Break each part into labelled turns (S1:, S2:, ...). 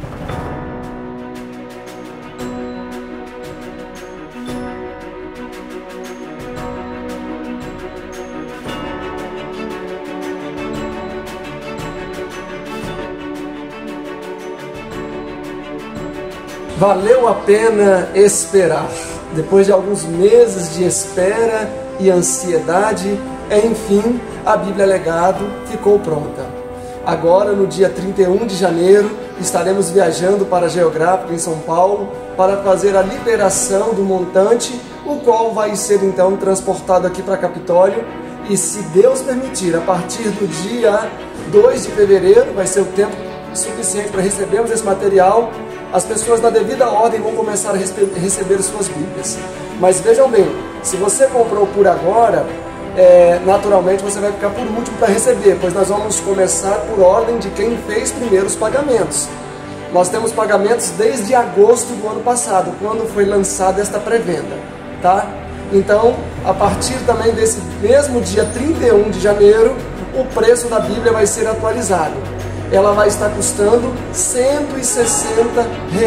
S1: Valeu a pena esperar. Depois de alguns meses de espera e ansiedade, enfim, a Bíblia Legado ficou pronta. Agora, no dia 31 de janeiro, estaremos viajando para a Geográfica em São Paulo para fazer a liberação do montante, o qual vai ser então transportado aqui para Capitólio. E se Deus permitir, a partir do dia 2 de fevereiro, vai ser o tempo suficiente para recebermos esse material. As pessoas na devida ordem vão começar a receber suas Bíblias. Mas vejam bem, se você comprou por agora, naturalmente você vai ficar por último para receber, pois nós vamos começar por ordem de quem fez primeiro os pagamentos. Nós temos pagamentos desde agosto do ano passado, quando foi lançada esta pré-venda, tá? Então, a partir também desse mesmo dia 31 de janeiro, o preço da Bíblia vai ser atualizado. Ela vai estar custando R$ 160.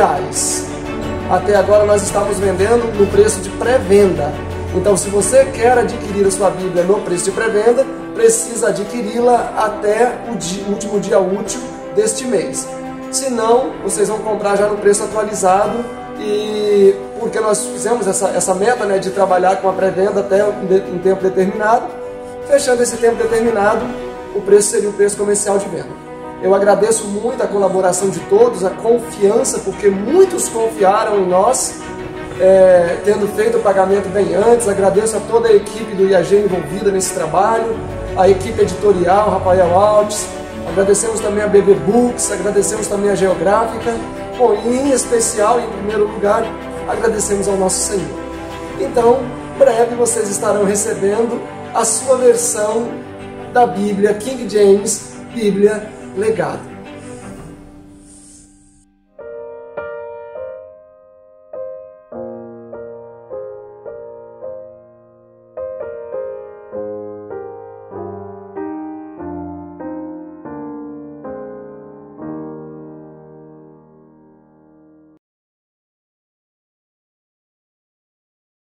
S1: Até agora nós estamos vendendo no preço de pré-venda. Então, se você quer adquirir a sua Bíblia no preço de pré-venda, precisa adquiri-la até o último dia útil deste mês. Se não, vocês vão comprar já no preço atualizado, e porque nós fizemos essa meta, né, de trabalhar com a pré-venda até um tempo determinado. Fechando esse tempo determinado, o preço seria o preço comercial de venda. Eu agradeço muito a colaboração de todos, a confiança, porque muitos confiaram em nós, tendo feito o pagamento bem antes. Agradeço a toda a equipe do IAG envolvida nesse trabalho, a equipe editorial, Rafael Alves, agradecemos também a BB Books, agradecemos também a Geográfica. Bom, e em especial, em primeiro lugar, agradecemos ao nosso Senhor. Então, breve vocês estarão recebendo a sua versão da Bíblia King James, Bíblia Legado.